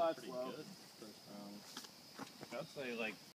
pretty low. good first round. I'd say like